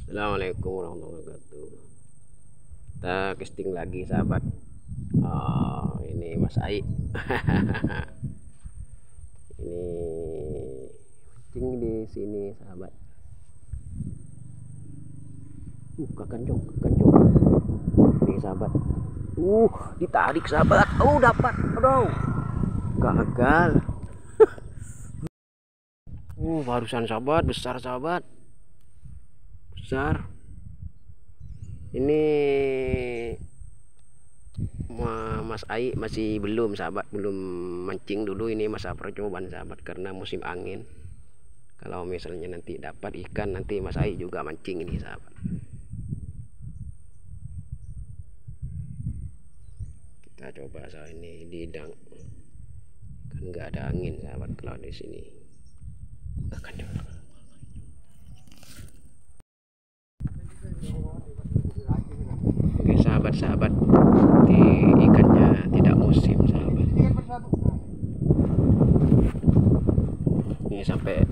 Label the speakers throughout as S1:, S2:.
S1: Assalamualaikum warahmatullahi wabarakatuh. Kita casting lagi sahabat. Ini Mas Ai. Ini mancing di sini sahabat. Kakanjong. Ini sahabat. Ditarik sahabat. Dapat. Aduh. Gagal. Barusan sahabat, besar sahabat. Besar. Ini Mas Ai masih belum sahabat, belum mancing dulu, ini masa percobaan sahabat karena musim angin. Kalau misalnya nanti dapat ikan, nanti Mas Ai juga mancing ini sahabat. Kita coba saat ini didang, kan nggak ada angin sahabat kalau di sini. Oke sahabat-sahabat, di ikannya tidak musim sahabat. Ini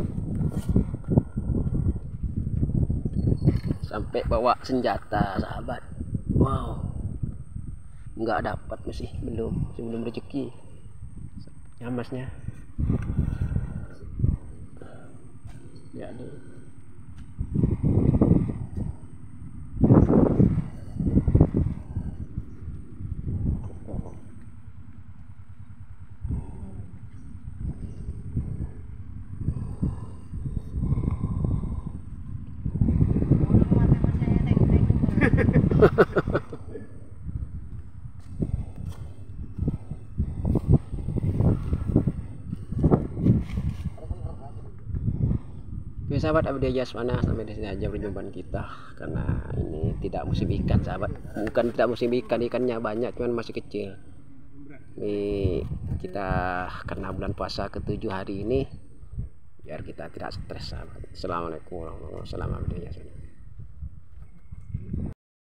S1: sampai bawa senjata sahabat. Wow, nggak dapat, masih belum rezeki ya masnya ya nih. Oke sahabat, update Jasmana sampai di sini aja perjumpaan kita, karena ini tidak musim ikan sahabat. Bukan tidak musim ikan, ikannya banyak cuman masih kecil. Ini kita karena bulan puasa ke-7 hari ini, biar kita tidak stres sahabat. Assalamualaikum warahmatullahi wabarakatuh.